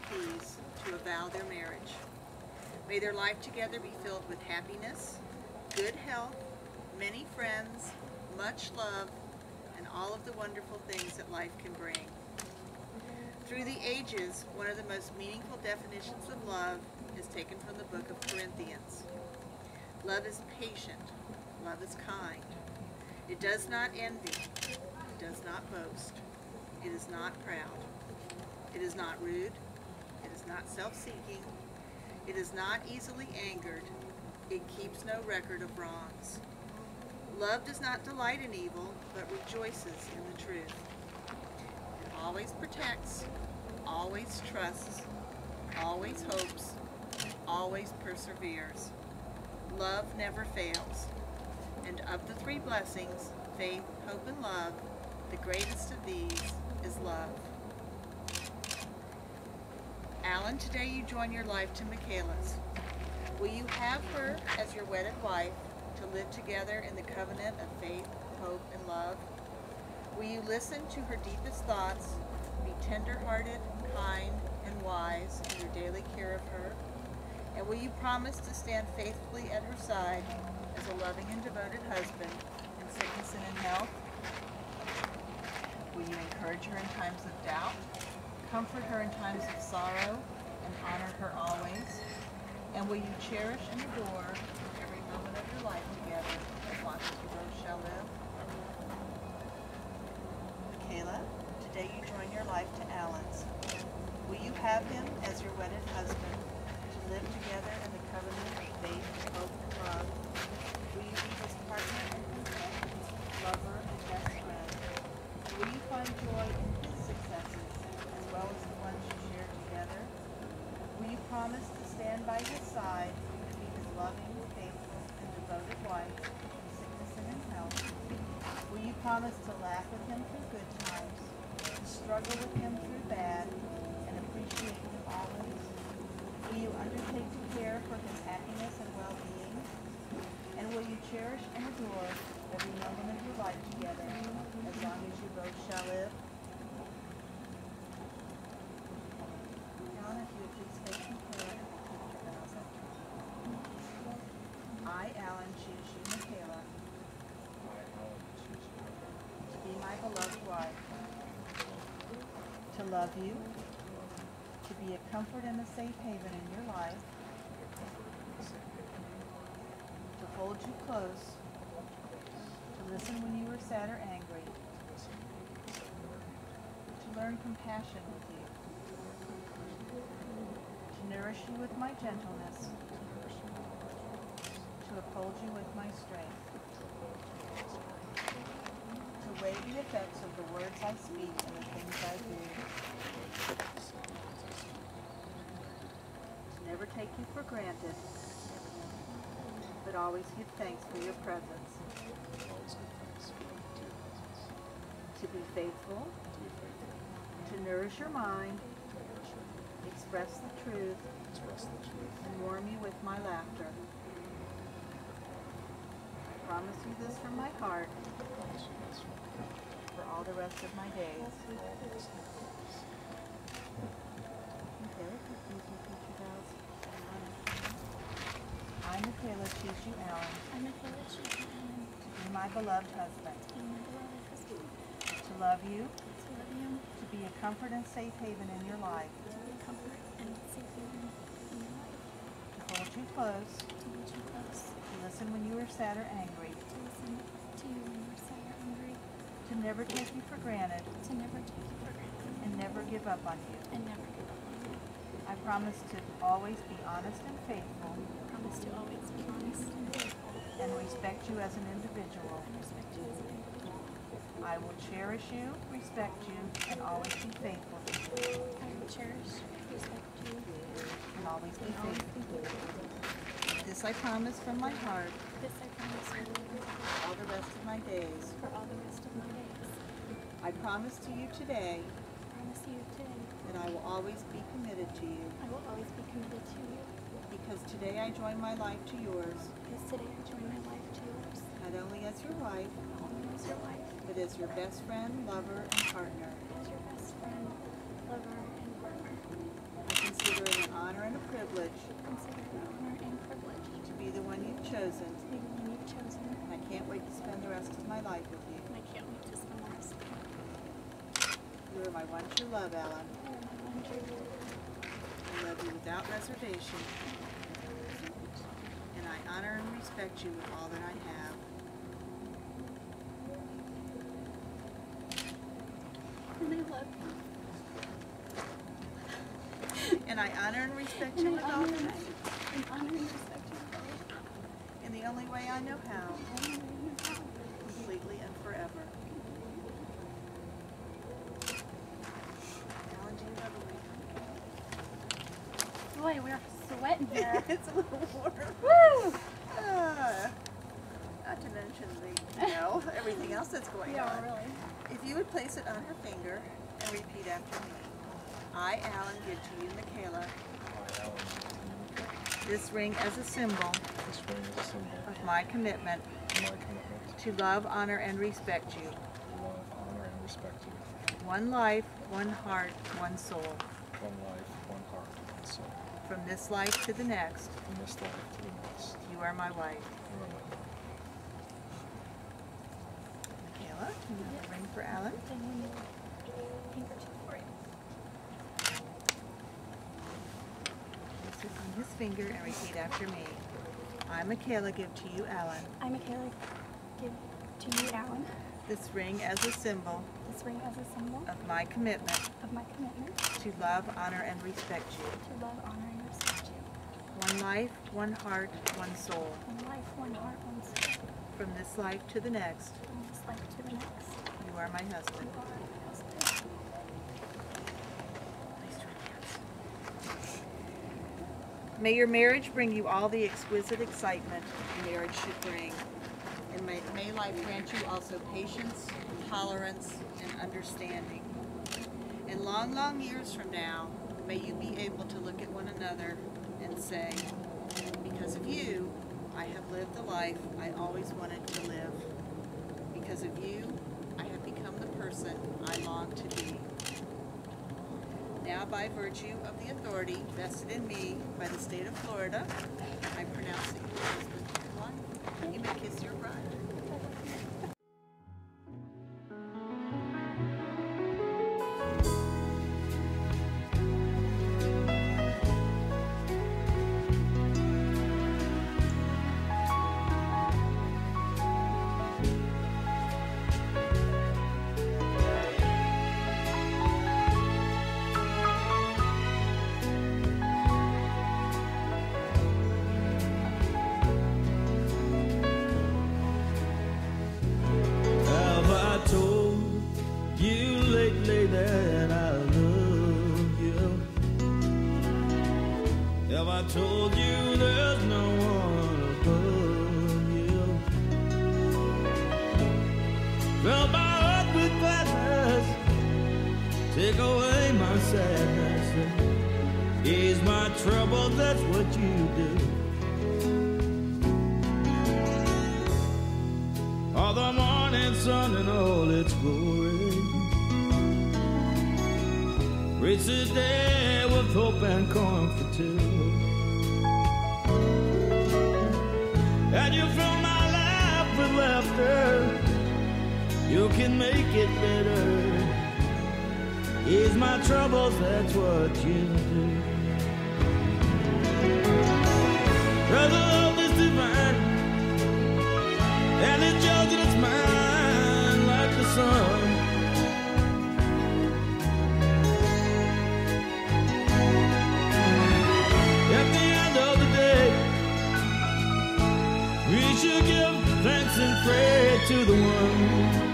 keys to avow their marriage. May their life together be filled with happiness, good health, many friends, much love, and all of the wonderful things that life can bring. Through the ages, one of the most meaningful definitions of love is taken from the book of Corinthians. Love is patient. Love is kind. It does not envy. It does not boast. It is not proud. It is not rude. It is not self-seeking. It is not easily angered. It keeps no record of wrongs. Love does not delight in evil, but rejoices in the truth. It always protects, always trusts, always hopes, always perseveres. Love never fails. And of the three blessings, faith, hope, and love, the greatest of these is love. Alan, today you join your life to Michaela's. Will you have her as your wedded wife to live together in the covenant of faith, hope, and love? Will you listen to her deepest thoughts, be tender-hearted, kind, and wise in your daily care of her? And will you promise to stand faithfully at her side as a loving and devoted husband in sickness and in health? Will you encourage her in times of doubt, comfort her in times of sorrow, and honor her always? And will you cherish and adore every moment of your life together as long as you both shall live? Michaela, today you join your life to Alan's. Will you have him as your wedded husband to live together in the covenant of faith, hope, and love? Will you be his partner and companion, lover, and best friend? Will you find joy in his successes as well as the ones you share together? Will you promise to stand by his side and be his loving, faithful, and devoted wife in sickness and in health? Will you promise to laugh with him through good times, to struggle with him through bad, and appreciate him always? Will you undertake to care for his happiness and well-being? And will you cherish and adore every moment of your life together as long as you both shall live? Alan, if you would please face Michaela and repeat your vows after me. I, Alan, choose you, Michaela, to be my beloved wife, to love you, to be a comfort and a safe haven in your life, to hold you close, to listen when you are sad or angry, to learn compassion with you, to nourish you with my gentleness, to uphold you with my strength, to weigh the effects of the words I speak and the things I do, to never take you for granted, but always give thanks for your presence, to be faithful, to nourish your mind, express the truth, and warm you with my laughter. I promise you this from my heart for all the rest of my days. Okay, please repeat your vows. I, Michaela, choose you, Alan, I'm Michaela Chapman, to be my beloved husband, to be my beloved husband, to love you, to love you, to be a comfort and safe haven in your life, to be a comfort and safe haven in your life, to hold you close, to hold you close, to listen when you are sad or angry, to listen to you when you're sad or angry, to never take you for granted, to never take you for granted, and never give up on you. and never give up on you. I promise to always be honest and faithful, Promise to always be honest and faithful, and respect you as an individual. and respect you as an individual. I will cherish you, respect you, and always be faithful to you, I will cherish, respect you, and always be and always faithful. be faithful. This I promise from my heart This I promise you all the rest of my days. for all the rest of my days. I promise to you today I promise you today that I will always be committed to you, I will always be committed to you, because today I join my life to yours, because today I join my life to yours, not only as your wife, not only as your wife, but as your best friend, lover, and partner. as your best friend, lover, and partner. I chosen, the one you've chosen, and I can't wait to spend the rest of my life with you. and I can't wait to spend the rest of my life. You are my one true love, Alan. You are my one true love. I love you without reservation, and I honor and respect you with all that I have. And I love you. And I honor and respect And you I with all honor that I and have. honor and respect you for all. In the only way I know how, And I know you how. completely and forever. Alan, do you love me? Boy, we're sweating here. It's a little warm. Woo! Not to mention everything else that's going Yeah, on. really. If you would place it on her finger and repeat after me. I, Alan, give to you, Michaela, I, Alan, this ring as a symbol this ring is a symbol of my commitment of my commitment to love, honor, and respect you. to love, honor, and respect you. One life, one heart, one soul. One life, one heart, one soul. From this life to the next, From this life to the next. you are my wife. You are my wife. Michaela, can you have a ring for Alan? And when you handkerchief for it. Place it on his finger and repeat after me. I, Michaela, give to you, Alan, I, Michaela, give to you, Alan, this ring as a symbol this ring as a symbol of my commitment of my commitment to love, honor, and respect you. to love, honor, and respect you. One life, one heart, one soul. One life, one heart, one soul. From this life to the next, From this life to the next. you are my husband. You are my husband. Please join hands. May your marriage bring you all the exquisite excitement marriage should bring. And may life grant you also patience, tolerance, and understanding. And long, long years from now, may you be able to look at one another and say, because of you, I have lived the life I always wanted to live. Because of you, I have become the person I long to be. Now, by virtue of the authority vested in me by the state of Florida, I pronounce that you are husband and wife. You may kiss your bride. Have I told you lately that I love you? Have I told you there's no one above you? Fill my heart with gladness, take away my sadness, and ease my trouble, that's what you do. All the morning sun in all its glory, reach the day with hope and comfort too. And you fill my life with laughter, you can make it better. Ease my troubles, that's what you do. Cause the love is divine, and it's yours and it's mine like the sun. At the end of the day, we should give thanks and pray to the one.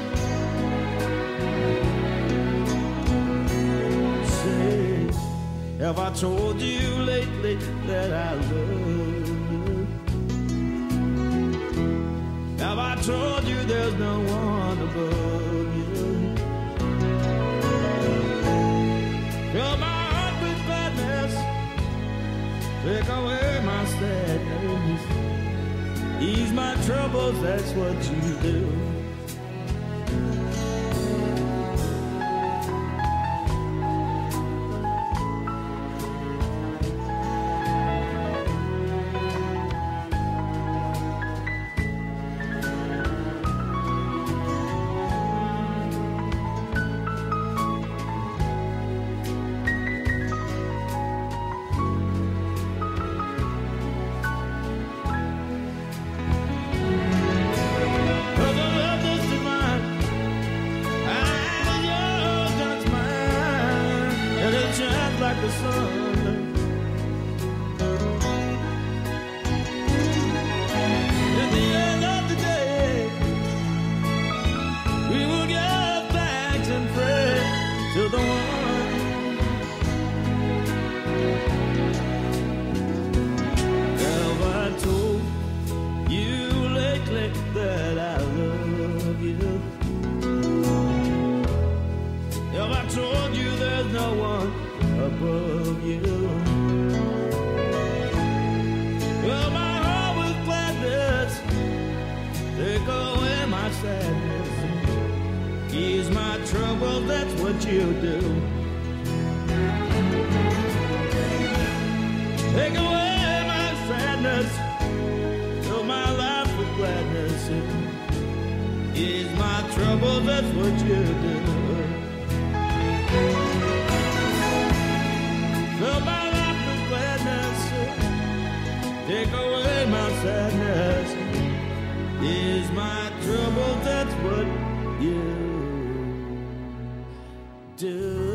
Say, have I told you lately that I love you? Have I told you there's no one above you? Fill my heart with gladness, take away my sadness, ease my troubles, that's what you do. like the sun. At the end of the day, we will give thanks and pray to the one. Have I told you lately that I love you? Have I told you there's no one above you? Well, my heart with gladness, take away my sadness, ease my trouble, that's what you do. Take away my sadness, fill my life with gladness, ease my trouble, that's what you do. Fill my life with gladness, take away my sadness, ease my trouble, that's what you do.